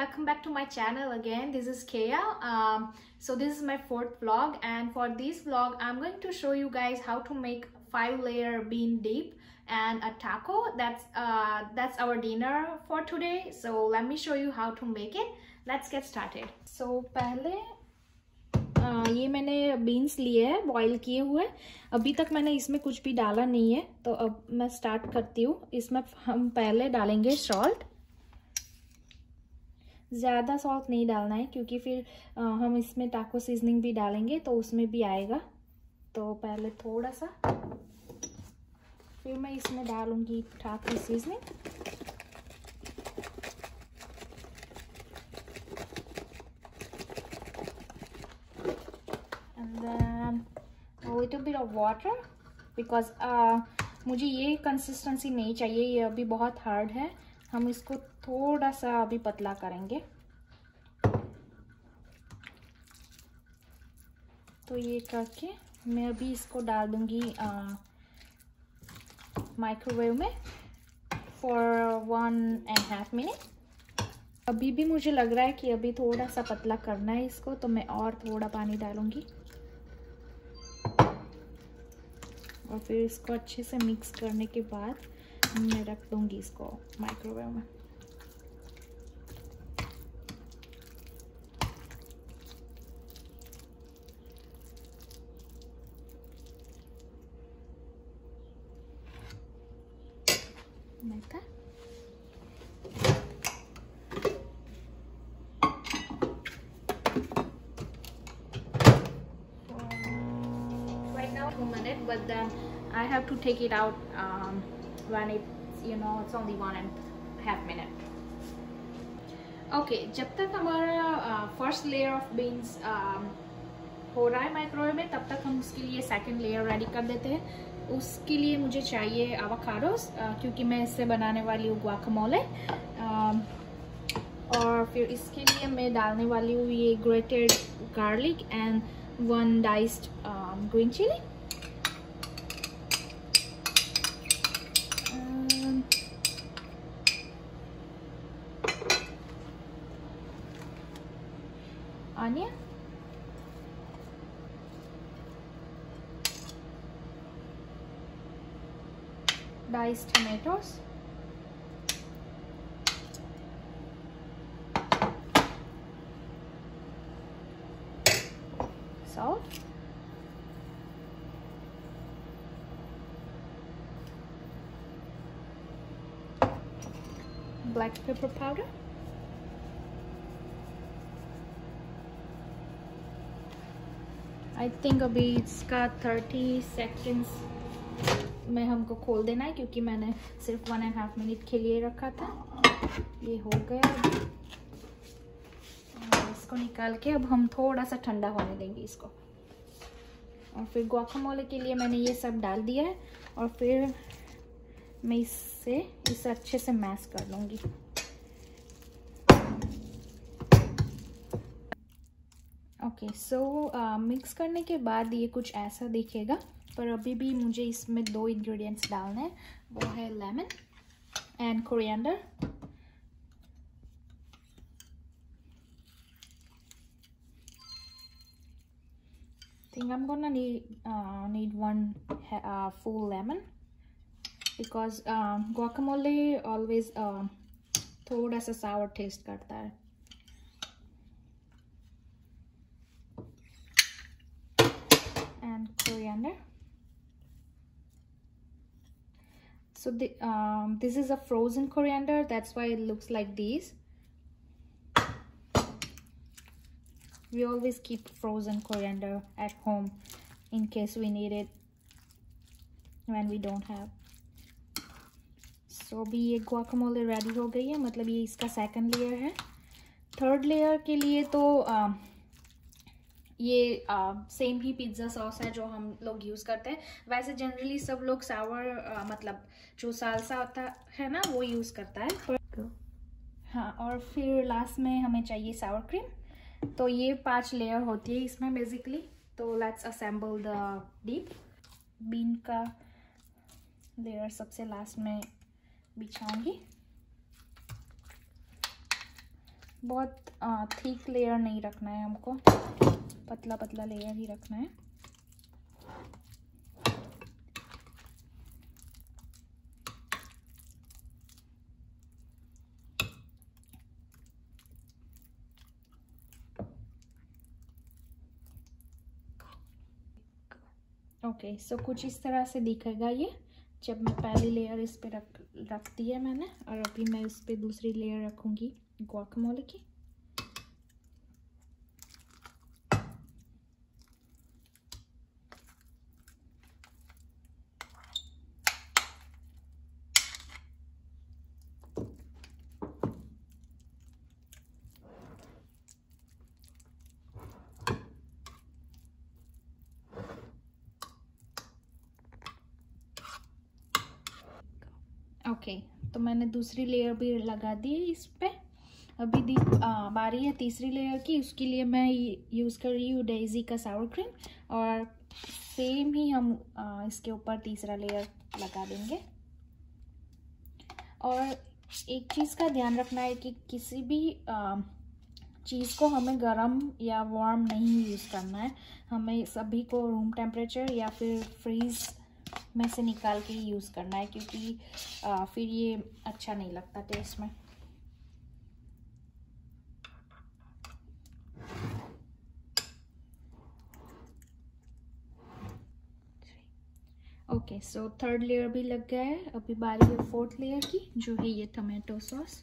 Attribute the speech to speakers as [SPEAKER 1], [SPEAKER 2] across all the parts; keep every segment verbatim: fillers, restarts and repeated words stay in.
[SPEAKER 1] welcome back to my channel again. This is Kea. Um, so this is my fourth vlog, and for this vlog I'm going to show you guys how to make five layer bean dip and a taco. That's uh, that's our dinner for today. So let me show you how to make it. Let's get started. So पहले Uh, ये मैंने beans लिए हैं boil किए हुए. अभी तक मैंने इसमें कुछ भी डाला नहीं है, तो अब मैं स्टार्ट करती हूँ. इसमें हम पहले डालेंगे सॉल्ट. ज़्यादा सॉल्ट नहीं डालना है क्योंकि फिर आ, हम इसमें टाको सीजनिंग भी डालेंगे तो उसमें भी आएगा. तो पहले थोड़ा सा, फिर मैं इसमें डालूंगी taco seasoning. A little bit of water because uh, मुझे ये कंसिस्टेंसी नहीं चाहिए, ये अभी बहुत हार्ड है. हम इसको थोड़ा सा अभी पतला करेंगे. तो ये करके मैं अभी इसको डाल दूंगी माइक्रोवेव में for one and half minute. अभी भी मुझे लग रहा है कि अभी थोड़ा सा पतला करना है इसको, तो मैं और थोड़ा पानी डालूंगी और फिर इसको अच्छे से मिक्स करने के बाद मैं रख दूंगी इसको माइक्रोवेव में. like that. Minute, but then I have to take it out um, when it's, you know, it's only one and half minute. Okay, जब तक हमारा फर्स्ट लेयर ऑफ बीन्स हो रहा है माइक्रोवेव में, तब तक हम उसके लिए सेकंड लेयर रेडी कर देते हैं. उसके लिए मुझे चाहिए एवोकाडोस, uh, क्योंकि मैं इससे बनाने वाली हूँ गुआकामोले. uh, और फिर इसके लिए मैं डालने वाली हूँ ये grated garlic and one diced green chilli. Onion, diced tomatoes, salt, black pepper powder, I think अभी इसका थर्टी सेकेंड्स में हमको खोल देना है क्योंकि मैंने सिर्फ वन एंड हाफ मिनट के लिए रखा था. ये हो गया. इसको निकाल के अब हम थोड़ा सा ठंडा होने देंगे इसको. और फिर गुआकामोले के लिए मैंने ये सब डाल दिया है और फिर मैं इससे इसे अच्छे से मैश कर लूँगी. ओके, सो मिक्स करने के बाद ये कुछ ऐसा दिखेगा, पर अभी भी मुझे इसमें दो इंग्रेडिएंट्स डालने हैं. वो है lemon and coriander. Think I am gonna need need one full lemon because guacamole always थोड़ा सा सावर टेस्ट करता है. And coriander. So the um, this is a frozen coriander, that's why it looks like these. We always keep frozen coriander at home in case we need it when we don't have. So अभी ये guacamole ready हो गई है, मतलब ये इसका second layer है. Third layer के लिए तो uh, ये सेम uh, ही पिज्ज़ा सॉस है जो हम लोग यूज़ करते हैं. वैसे जनरली सब लोग सावर uh, मतलब जो सालसा होता है ना वो यूज़ करता है. पर हाँ, और फिर लास्ट में हमें चाहिए सावर क्रीम. तो ये पांच लेयर होती है इसमें बेसिकली. तो let's assemble the dip. Bean का लेयर सबसे लास्ट में बिछाऊंगी. बहुत थिक लेयर नहीं रखना है हमको, पतला पतला लेयर ही रखना है। ओके okay, सो so कुछ इस तरह से दिखेगा ये जब मैं पहली लेयर इस पे रख रख दी है मैंने, और अभी मैं इस पे दूसरी लेयर रखूँगी गुआकामोले की। ओके okay, तो मैंने दूसरी लेयर भी लगा दी है इस पे। अभी दी आ, बारी है तीसरी लेयर की, उसके लिए मैं यूज़ कर रही हूँ डेज़ी का सावर क्रीम, और सेम ही हम आ, इसके ऊपर तीसरा लेयर लगा देंगे। और एक चीज़ का ध्यान रखना है कि किसी भी चीज़ को हमें गरम या वार्म नहीं यूज़ करना है, हमें सभी को रूम टेम्परेचर या फिर फ्रीज़ में से निकाल के ही यूज़ करना है, क्योंकि आ, फिर ये अच्छा नहीं लगता टेस्ट में। ओके सो थर्ड लेयर भी लग गया है। अभी बारी है फोर्थ लेयर की, जो है ये टमाटो सॉस।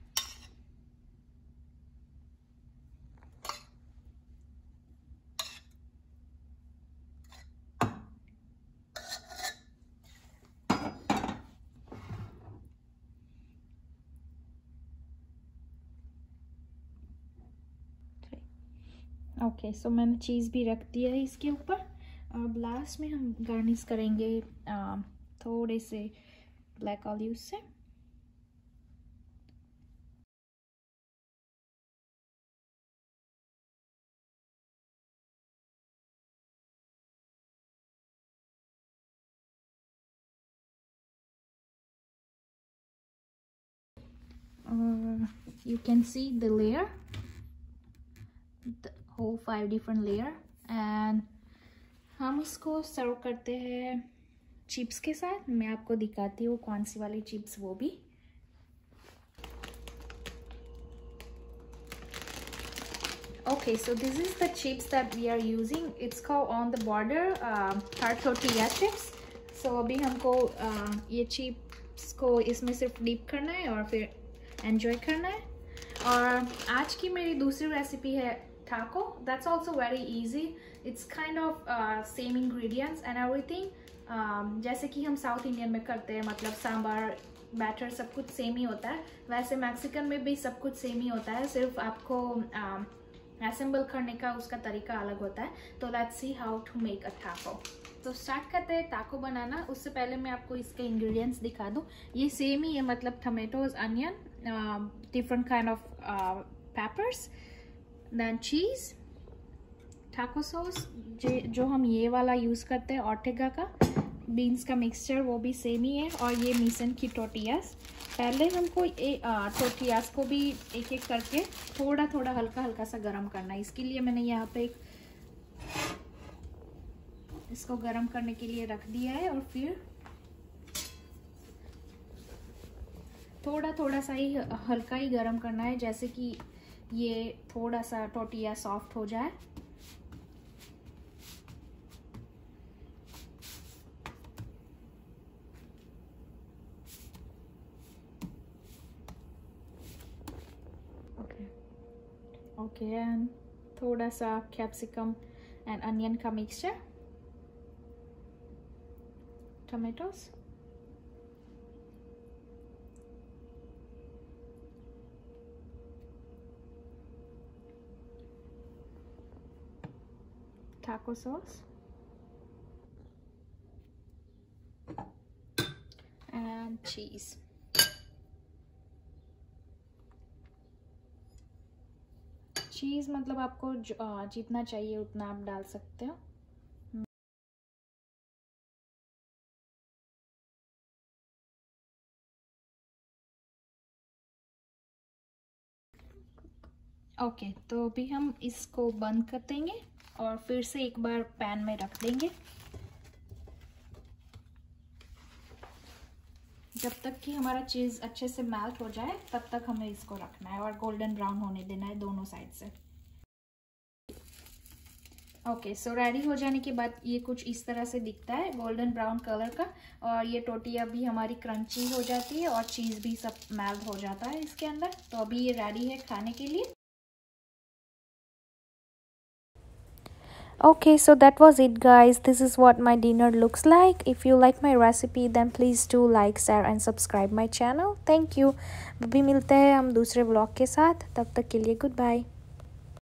[SPEAKER 1] ओके सो मैंने चीज़ भी रख दिया है इसके ऊपर। अब लास्ट में हम गार्निश करेंगे आ, थोड़े से ब्लैक ऑलिव से। You can see the layer, the whole five different layer, and हम इसको सर्व करते हैं चिप्स के साथ। मैं आपको दिखाती हूँ कौन सी वाली चिप्स वो भी। Okay, so this is the chips that we are using. It's called on the border uh, hard tortilla chips. So अभी हमको uh, ये चिप्स को इसमें सिर्फ डिप करना है और फिर एंजॉय करना है। और आज की मेरी दूसरी रेसिपी है taco. That's also very easy. It's kind of uh, same ingredients and everything. um, जैसे कि हम साउथ इंडियन में करते हैं, मतलब सांभर बैटर सब कुछ सेम ही होता है, वैसे मैक्सिकन में भी सब कुछ सेम ही होता है, सिर्फ आपको असेंबल uh, करने का उसका तरीका अलग होता है। तो let's see how to make a taco. तो स्टार्ट करते हैं टाको बनाना। उससे पहले मैं आपको इसके इंग्रेडिएंट्स दिखा दूँ। ये सेम ही है, मतलब tomatoes, onion, different kind of peppers, then cheese, taco sauce जो हम ये वाला यूज़ करते हैं ऑर्टेगा का, बीन्स का मिक्सचर वो भी सेम ही है, और ये मिसन की टोटियास। पहले हमको ये टोटियास को भी एक एक करके थोड़ा थोड़ा हल्का हल्का सा गरम करना है। इसके लिए मैंने यहाँ पे एक इसको गरम करने के लिए रख दिया है, और फिर थोड़ा थोड़ा सा ही हल्का ही गरम करना है, जैसे कि ये थोड़ा सा टोटिया सॉफ्ट हो जाए। ओके ओके एंड थोड़ा सा कैप्सिकम एंड अनियन का mixture, tomatoes, taco sauce, and cheese. Cheese मतलब आपको जितना चाहिए उतना आप डाल सकते हो। ओके okay, तो अभी हम इसको बंद कर देंगे और फिर से एक बार पैन में रख देंगे जब तक कि हमारा चीज़ अच्छे से मेल्ट हो जाए, तब तक हमें इसको रखना है और गोल्डन ब्राउन होने देना है दोनों साइड से। ओके सो रेडी हो जाने के बाद ये कुछ इस तरह से दिखता है, गोल्डन ब्राउन कलर का, और ये टोटिया भी हमारी क्रंची हो जाती है और चीज़ भी सब मेल्ट हो जाता है इसके अंदर। तो अभी ये रेडी है खाने के लिए।
[SPEAKER 2] Okay, so that was it guys. This is what my dinner looks like. If you like my recipe then please do like, share and subscribe my channel. Thank you. अभी मिलते हैं हम दूसरे ब्लॉग के साथ, तब तक के लिए गुड बाय।